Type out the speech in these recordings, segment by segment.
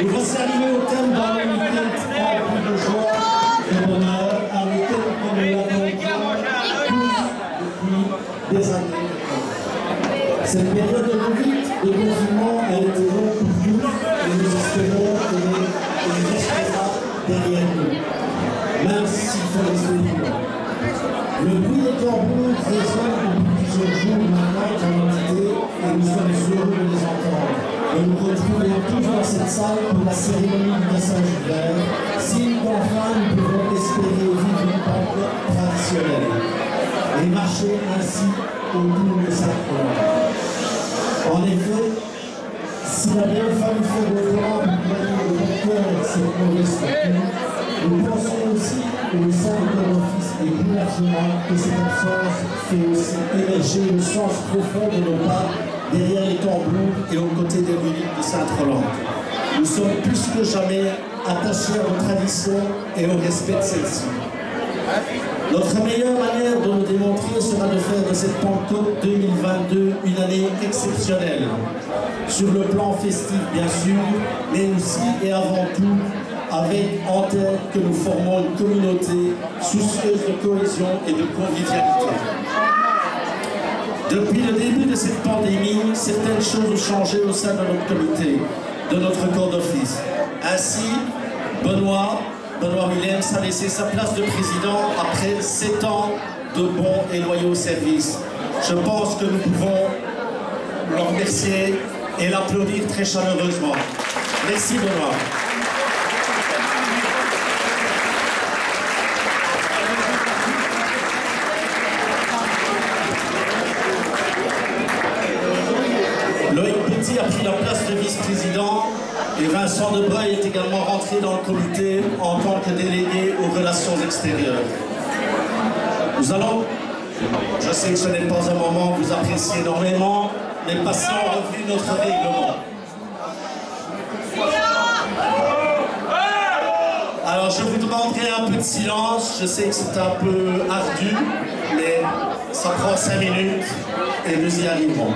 voici arrivés au thème d'un week-end rempli de joie et de bonheur, un week-end comme nous l'avons tous depuis des années. Cette période de Covid, de confinement, elle était longue pour nous et nous espérons qu'elle restera derrière nous, même s'il faut rester vivant. Le bruit des tambours résonne depuis plusieurs jours maintenant dans l'entité et nous sommes heureux de les entendre. Et nous retrouvons tous dans cette salle pour la cérémonie du passage du verre, signe qu'enfin nous pouvons espérer vivre une Pâque traditionnelle et marcher ainsi autour de sa croix. En effet, si la belle famille fait autrement pour gagner le bon cœur cette mauvaise fortune, nous pensons aussi au sein de l'office et plus largement que cette absence fait aussi émerger le sens profond de nos pas derrière les tambours et aux côtés des ruines de Sainte-Rolande. Nous sommes plus que jamais attachés à nos traditions et au respect de celles-ci. Notre meilleure manière de nous démontrer sera de faire de cette Pentecôte 2022 une année exceptionnelle, sur le plan festif bien sûr, mais aussi et avant tout avec en tête que nous formons une communauté soucieuse de cohésion et de convivialité. Depuis le début de cette pandémie, certaines choses ont changé au sein de notre comité, de notre corps d'office. Ainsi, Benoît Williams a laissé sa place de président après 7 ans de bons et loyaux services. Je pense que nous pouvons le remercier et l'applaudir très chaleureusement. Merci Benoît. Loïc Petit a pris la place de vice-président et Vincent Debreuil est également rentré dans le comité en tant que délégué aux relations extérieures. Nous allons, je sais que ce n'est pas un moment que vous appréciez énormément, mais passons en revue notre règlement. Alors je vous demanderai un peu de silence, je sais que c'est un peu ardu, mais ça prend 5 minutes et nous y arriverons.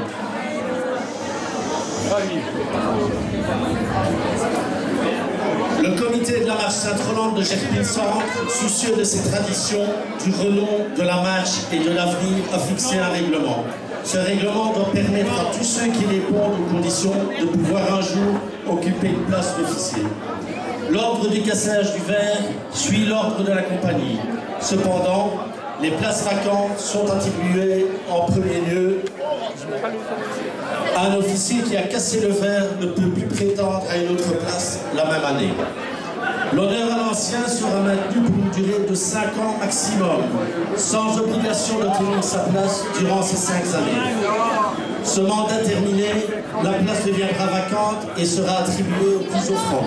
Le comité de la marche Sainte-Rolande de Gerpine-Centre, soucieux de ses traditions, du renom de la marche et de l'avenir, a fixé un règlement. Ce règlement doit permettre à tous ceux qui répondent aux conditions de pouvoir un jour occuper une place d'officier. L'ordre du cassage du verre suit l'ordre de la compagnie. Cependant, les places vacantes sont attribuées en premier lieu à un officier qui a cassé le verre ne peut plus prétendre à une autre place la même année. L'honneur à l'ancien sera maintenu pour une durée de 5 ans maximum, sans obligation de tenir sa place durant ces 5 années. Ce mandat terminé, la place deviendra vacante et sera attribuée au plus offrant.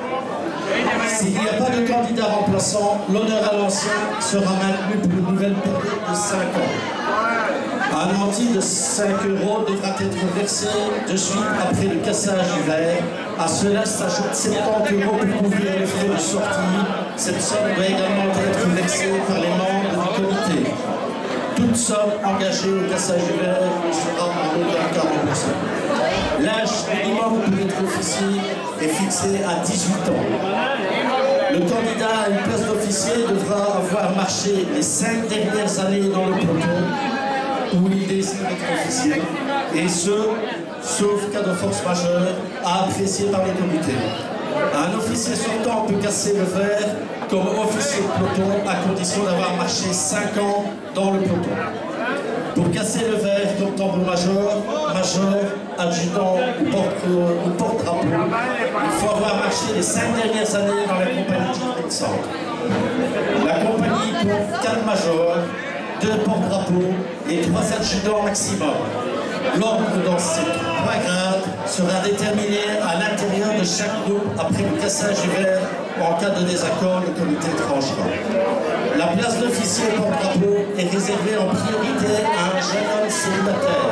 S'il n'y a pas de candidat remplaçant, l'honneur à l'ancien sera maintenu pour une nouvelle période de 5 ans. Un anti de 5 € devra être versé de suite après le cassage du verre. À cela s'ajoute 70 € pour couvrir les frais de sortie. Cette somme doit également être versée par les membres du comité. Toute somme engagée au cassage du verre sera en aucun cas remboursée. L'âge minimum pour être officier est fixé à 18 ans. Le candidat à une place d'officier devra avoir marché les 5 dernières années dans le peloton où il décide d'être officier, et ce, sauf cas de force majeure, à apprécier par le comité. Un officier sortant peut casser le verre comme officier de peloton à condition d'avoir marché 5 ans dans le peloton. Pour casser le verre comme tambour-major, adjudant ou porte-drapeau, il faut avoir marché les 5 dernières années dans la compagnie de Gerpine-Centre. La compagnie compte 4 majors, 2 porte-drapeaux et 3 adjudants maximum. L'ordre dans ces 3 grades sera déterminé à l'intérieur de chaque groupe après le cassage du verre ou en cas de désaccord, le comité tranchera. La place d'officier porte-drapeau est réservée en priorité à un jeune homme célibataire.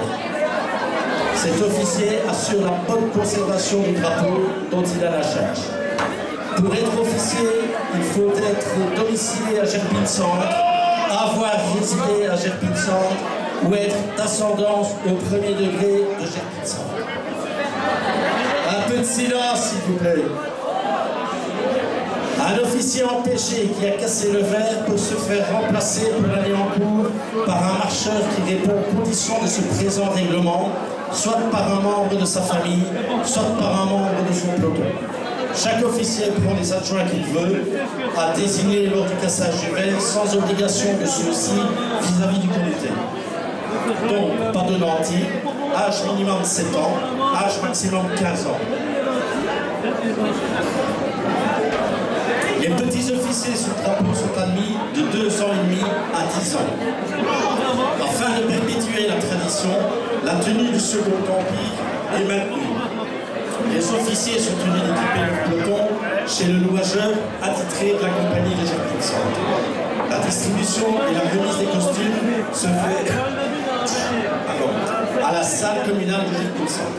Cet officier assure la bonne conservation du drapeau dont il a la charge. Pour être officier, il faut être domicilié à Gerpine-Centre, avoir résidé à Gerpine-Centre ou être d'ascendance au premier degré de Gerpine-Centre. Un peu de silence, s'il vous plaît. Un officier empêché qui a cassé le verre peut se faire remplacer pour l'année en cours par un marcheur qui répond aux conditions de ce présent règlement, soit par un membre de sa famille, soit par un membre de son peloton. Chaque officier prend les adjoints qu'il veut, à désigner lors du cassage du verre, sans obligation de ceux-ci vis-à-vis du comité. Donc, pas de nantis, âge minimum 7 ans, âge maximum 15 ans. Les petits officiers sous drapeau sont admis de 2 ans et demi à 10 ans. Afin de perpétuer la tradition, la tenue du Second Empire est maintenue. Les officiers sont tenus d'équiper leur peloton chez le louageur attitré de la compagnie de Gerpil Centre. La distribution et la remise des costumes se fait à la salle communale de Gerpil Centre.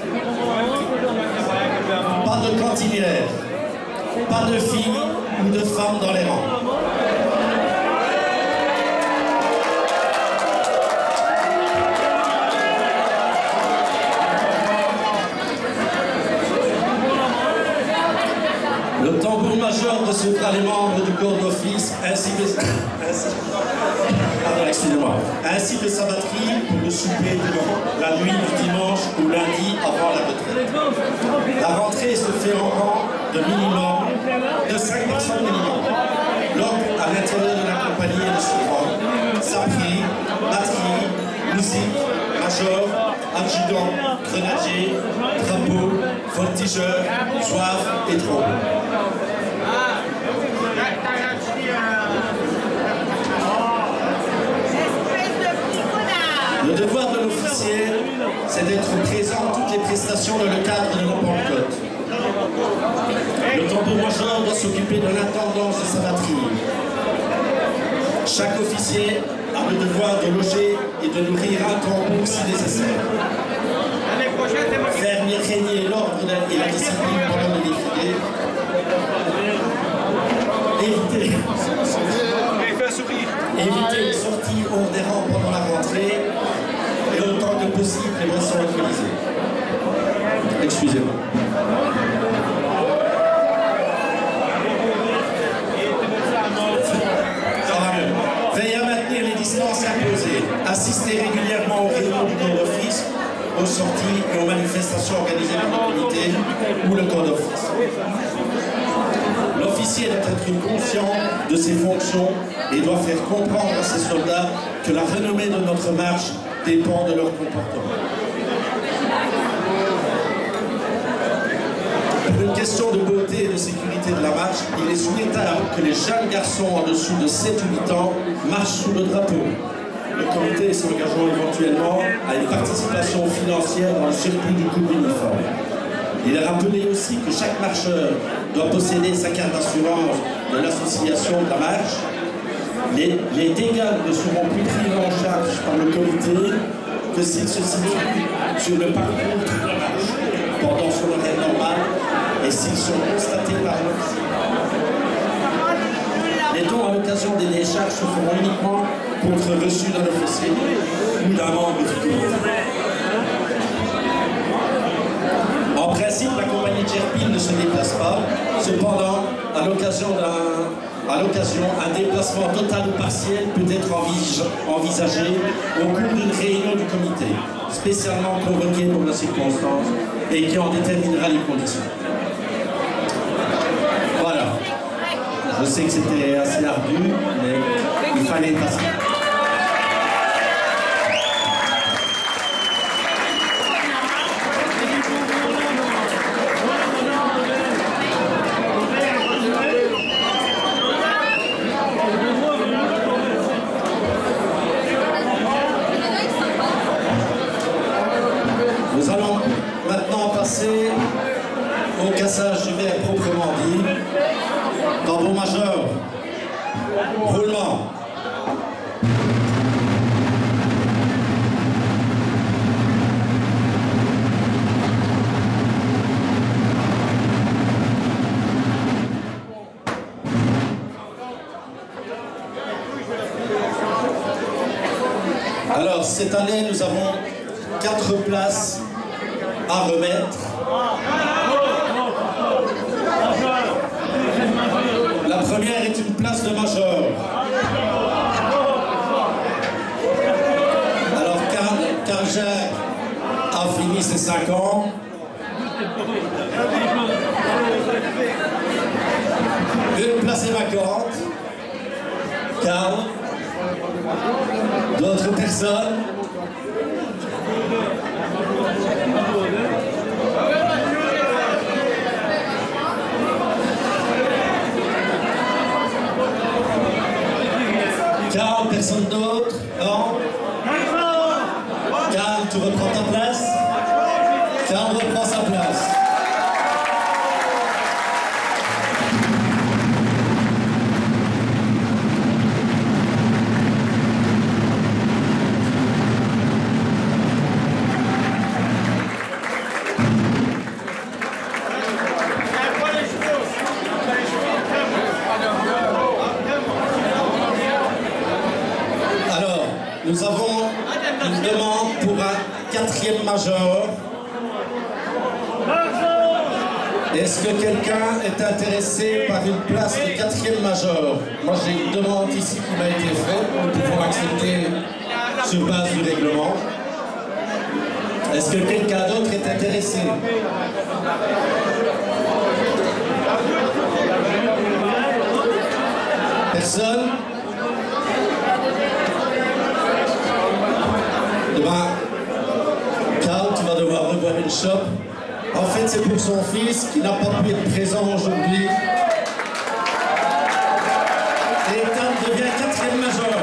Pas de cantinière, pas de filles ou de femmes dans les rangs. Le tambour-major recevra les membres du corps d'office ainsi que sa batterie pour le souper la nuit du dimanche ou lundi avant la retraite. La rentrée se fait en rang de minimum de 5 personnes minimum. L'ordre à l'intérieur de la compagnie et de son rang, sapri, batterie, musique, major, adjudant, grenadier, drapeau, voltigeur, soif et trop. Le devoir de l'officier, c'est d'être présent à toutes les prestations dans le cadre de la Pentecôte. Le tambour-major doit s'occuper de l'intendance de sa batterie. Chaque officier a le devoir de loger et de nourrir un tambour si nécessaire. Faire régner l'ordre et la discipline pendant le défilé. Éviter les sorties hors des rangs pendant la rentrée et autant que possible les boissons alcoolisées. Excusez-moi. Ça va mieux. Veillez à maintenir les distances imposées. Assistez régulièrement aux réunions du corps d'office, aux sorties et aux manifestations organisées par l'unité ou le corps d'office. L'officier doit être conscient de ses fonctions et doit faire comprendre à ses soldats que la renommée de notre marche dépend de leur comportement. Pour une question de beauté et de sécurité de la marche, il est souhaitable que les jeunes garçons en dessous de 7 ou 8 ans marchent sous le drapeau. Le comité s'engageant éventuellement à une participation financière dans le circuit du coup d'uniforme. Il est rappelé aussi que chaque marcheur doit posséder sa carte d'assurance de l'association de la marche. Les dégâts ne seront plus pris en charge par le comité que s'ils se situent sur le parcours de la marche pendant son horaire normal et s'ils sont constatés par l'officier. Les dons à l'occasion des décharges se feront uniquement contre reçu d'un officier ou d'un membre du comité. En principe, la compagnie de Gerpil ne se déplace pas. Cependant, à l'occasion, un déplacement total ou partiel peut être envisagé au cours d'une réunion du comité, spécialement convoquée pour la circonstance et qui en déterminera les conditions. Voilà. Je sais que c'était assez ardu, mais il fallait passer. Nous allons maintenant passer au cassage du verre proprement dit. Tambour-major, roulement. Alors, cette année, nous avons 4 places à remettre. La première est une place de major. Alors, Karl Jacques a fini ses 5 ans. Une place est vacante. Karl. D'autres personnes. Karl, personne d'autre? Non? Karl, tu reprends ta place? Karl reprend sa place. Nous avons une demande pour un 4e major. Est-ce que quelqu'un est intéressé par une place de 4e major? Moi j'ai une demande ici qui m'a été faite, nous pouvons accepter sur base du règlement. Est-ce que quelqu'un d'autre est intéressé? Personne? Karl, tu vas devoir revoir une shop. En fait, c'est pour son fils qui n'a pas pu être présent aujourd'hui. Et Ethan devient 4e major.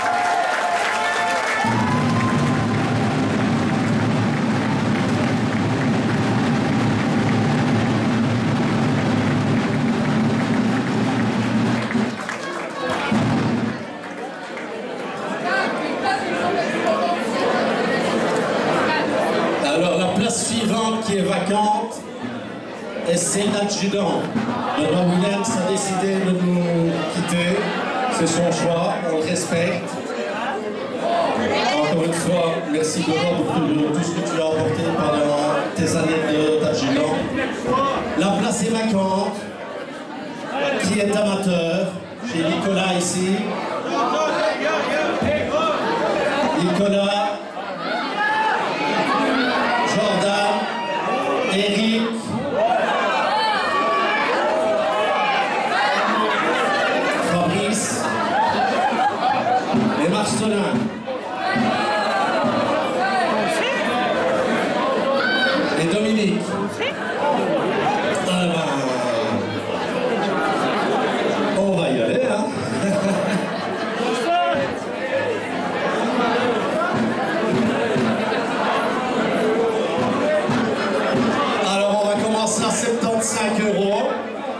Suivante qui est vacante et c'est l'adjudant. Benoît Williams a décidé de nous quitter, c'est son choix, on le respecte. Encore une fois, merci Benoît pour tout ce que tu as apporté pendant tes années d'adjudant. La place est vacante, qui est amateur, j'ai Nicolas ici. Nicolas. Eric, Fabrice et Marcelin. Et Dominique. On va y aller, hein. À 75 €.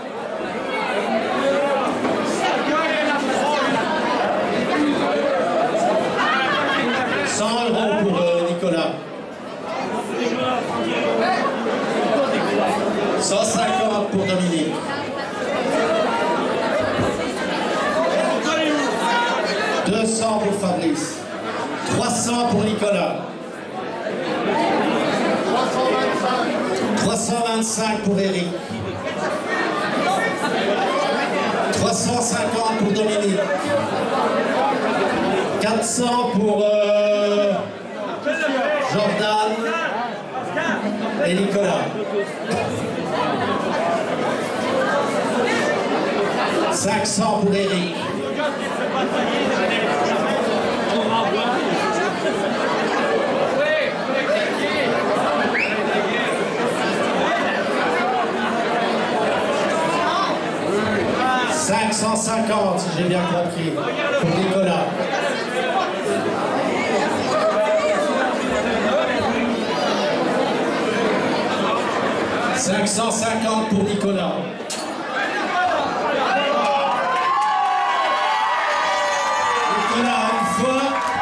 Pour Nicolas. 150 pour Dominique. 200 pour Fabrice. 300 pour Nicolas. 325 pour Eric. 350 pour Dominique. 400 pour Jordan et Nicolas. 500 pour Eric. 550, si j'ai bien compris, pour Nicolas. 550 pour Nicolas. Nicolas, une fois.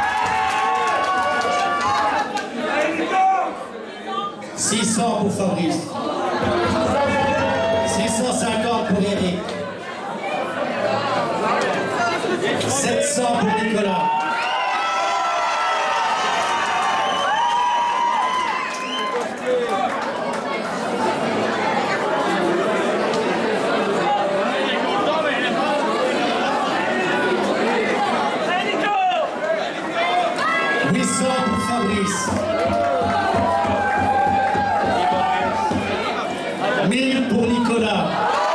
600 pour Fabrice. 650 pour Eric. 700 pour Nicolas. Fabrice. 1000 pour Nicolas.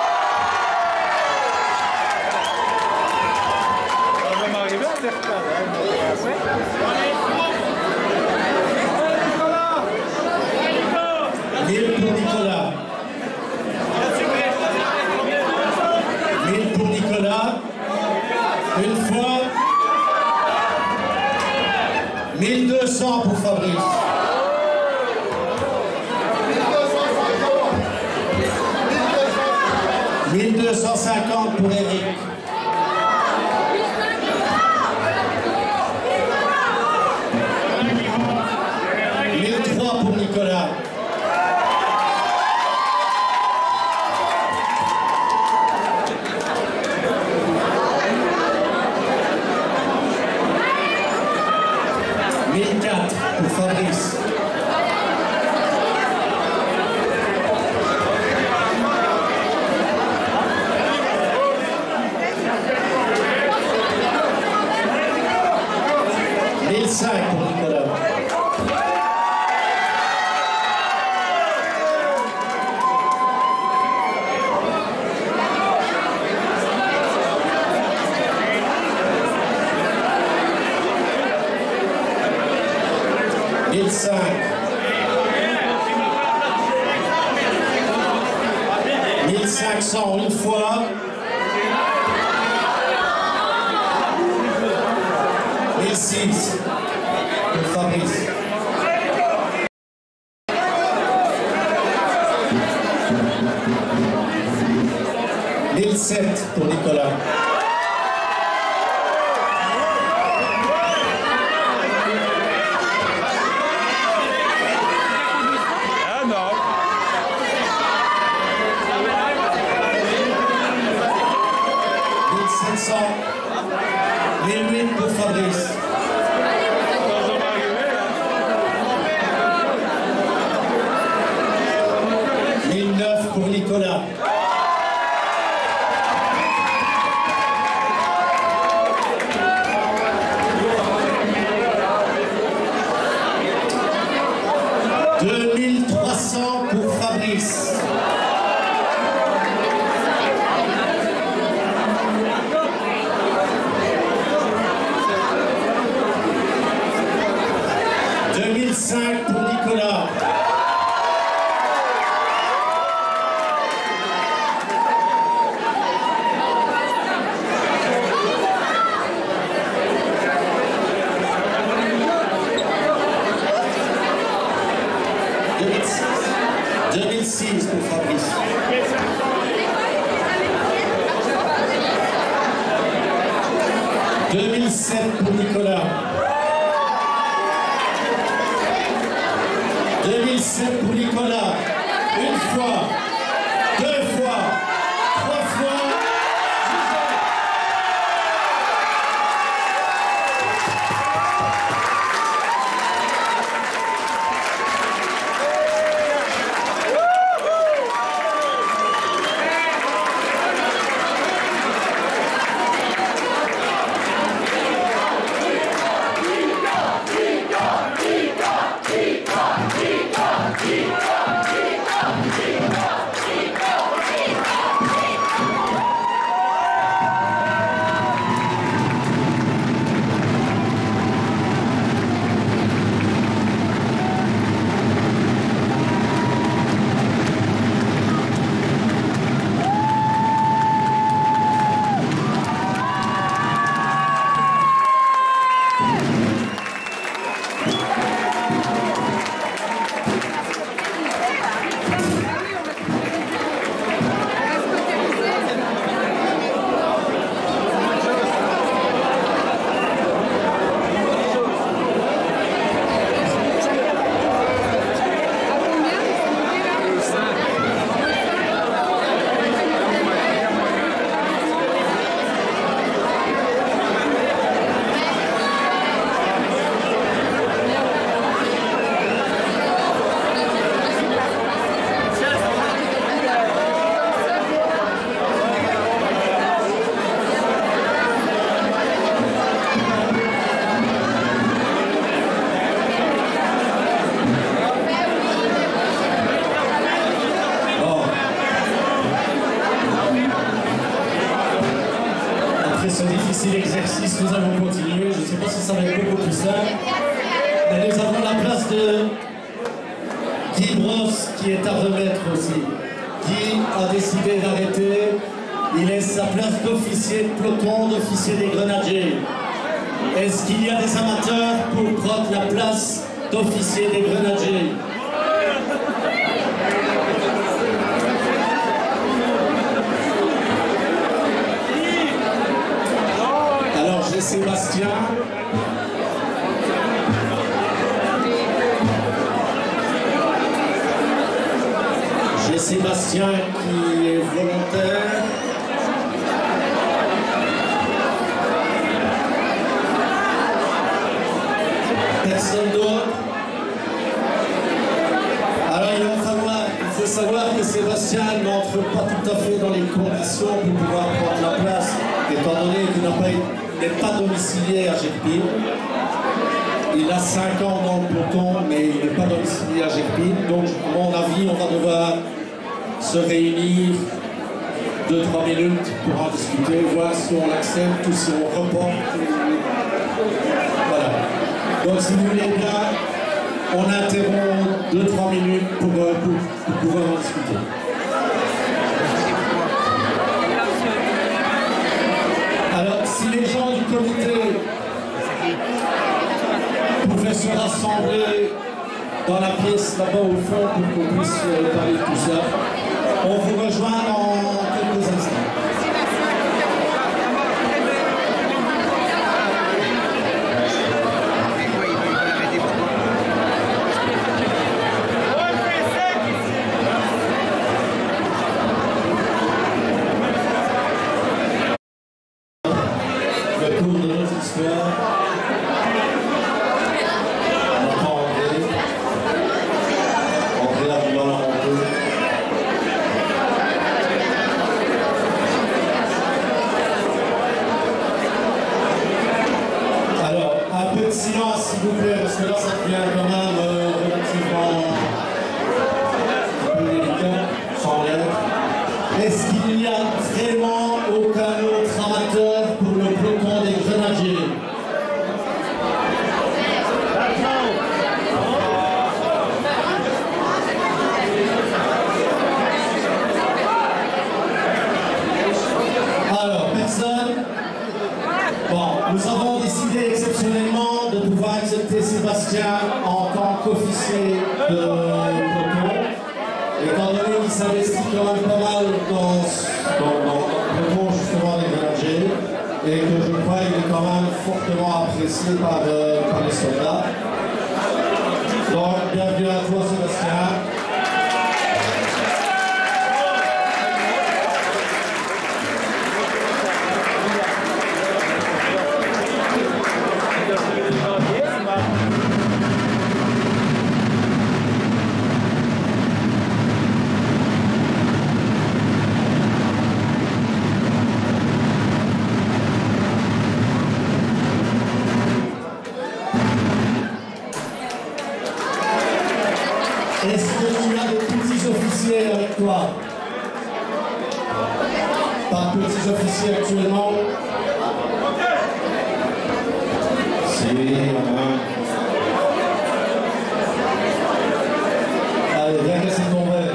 1000 pour Nicolas. 1000 pour Nicolas. Une fois. 1200 pour Fabrice. 1250 pour Eric. 1003 pour Nicolas. 1004 pour Fabrice. 1005 pour Nicolas. 1005. 1500 une fois. 1006 pour Fabrice. 1007 pour Nicolas. 1700. 1008 pour Fabrice. 1009 pour Nicolas. 2300 pour Fabrice. 2005 pour Nicolas. 2006 pour Fabrice. 2007 pour Nicolas. 2007 pour Nicolas. Une fois, deux fois, trois fois. Viva! l'exercice, nous allons continuer. Je ne sais pas si ça va être beaucoup plus simple. Mais nous avons la place de Guy Brosse qui est à remettre aussi. Guy a décidé d'arrêter. Il laisse sa place d'officier de peloton, d'officier des grenadiers. Est-ce qu'il y a des amateurs pour prendre la place d'officier des grenadiers? Alors j'ai Sébastien. J'ai Sébastien qui est volontaire. Personne d'autre. Alors il faut savoir que Sébastien n'entre pas tout à fait dans les conditions pour pouvoir prendre la place, étant donné qu'il n'est pas domicilié à Jecpine. Il a 5 ans dans le peloton, mais il n'est pas domicilié à Jecpine. Donc, à mon avis, on va devoir se réunir 2-3 minutes pour en discuter, voir si on l'accepte ou si on reporte. Voilà. Donc, si vous voulez bien, on interrompt 2-3 minutes pour pouvoir en discuter. Alors, si les gens du comité pouvaient se rassembler dans la pièce là-bas au fond pour qu'on puisse parler de tout ça, on vous rejoint dans quelques instants. Le cours de notre histoire. Silence s'il vous plaît, parce que là ça devient quand même relativement un peu délicat, sans l'air. Est-ce qu'il n'y a vraiment aucun autre amateur pour le peloton des grenadiers? Alors, personne? Bon, nous avons décidé exceptionnellement de pouvoir accepter Sébastien en tant qu'officier de peloton, étant donné qu'il s'investit quand même pas mal dans le peloton justement des grenadiers, et que je crois qu'il est quand même fortement apprécié par les soldats. Donc, bienvenue à toi Sébastien. Est-ce que tu as des petits officiers avec toi? Pas de petits officiers actuellement? Si, allez, viens casser ton verre.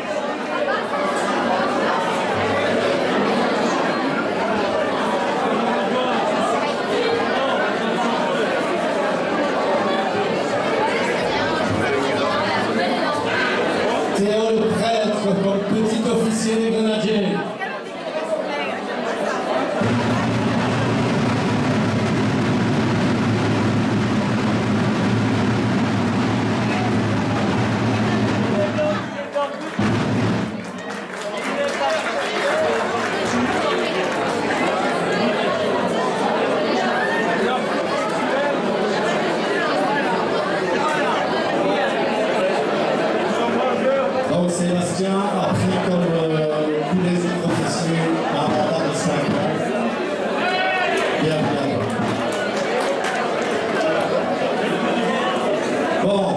Théo le prêtre comme petit officier des grenadiers. Donc Sébastien a pris comme tous les autres officiers un mandat de 5 ans. Bienvenue. Bon.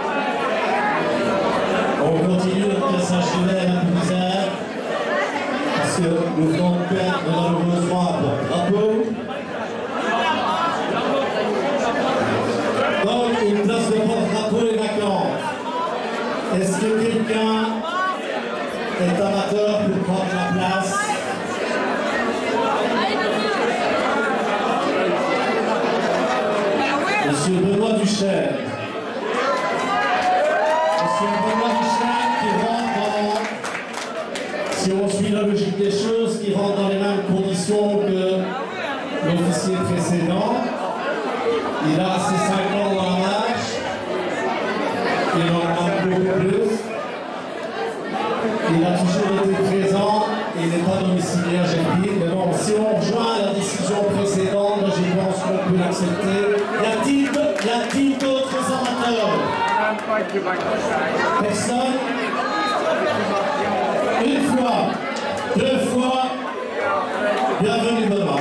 On continue notre message d'hiver un peu bizarre. Parce que nous venons de perdre malheureusement un porte-drapeau. Est-ce que quelqu'un est amateur pour prendre la place? Monsieur Benoît Duchesne. Monsieur Benoît Duchesne qui rentre dans, si on suit la logique des choses, qui rentre dans les mêmes conditions que l'officier précédent. Il a ses 5 ans dans la marche. Il en a beaucoup plus. Il a toujours été présent. Il n'est pas domicilié à Gerville. Mais bon, si on rejoint la décision précédente, je pense qu'on peut l'accepter. Y a-t-il d'autres amateurs? Personne? Une fois, 2 fois, bienvenue Benoît.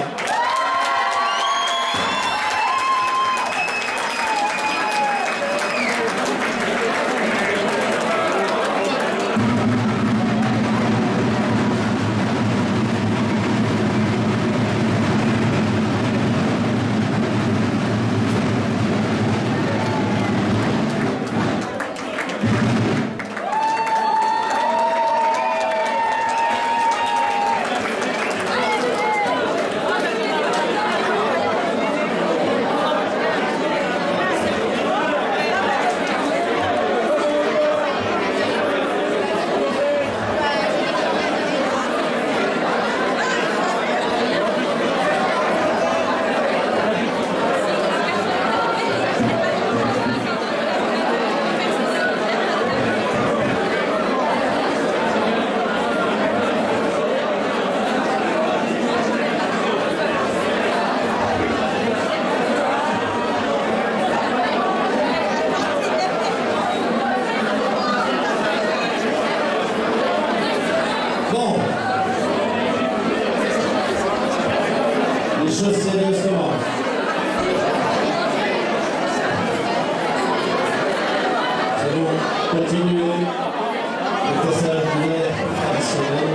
Continuer le passage d'hier traditionnel.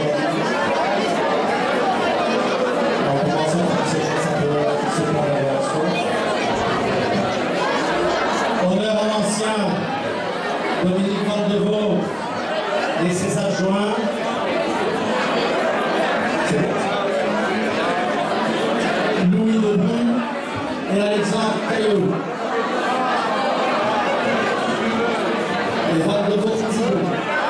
En commençant par ce plan d'aération. Honneur à l'ancien Dominique Vandevaux et ses adjoints. Louis Debout et Alexandre Caillou. Et Vandevaux.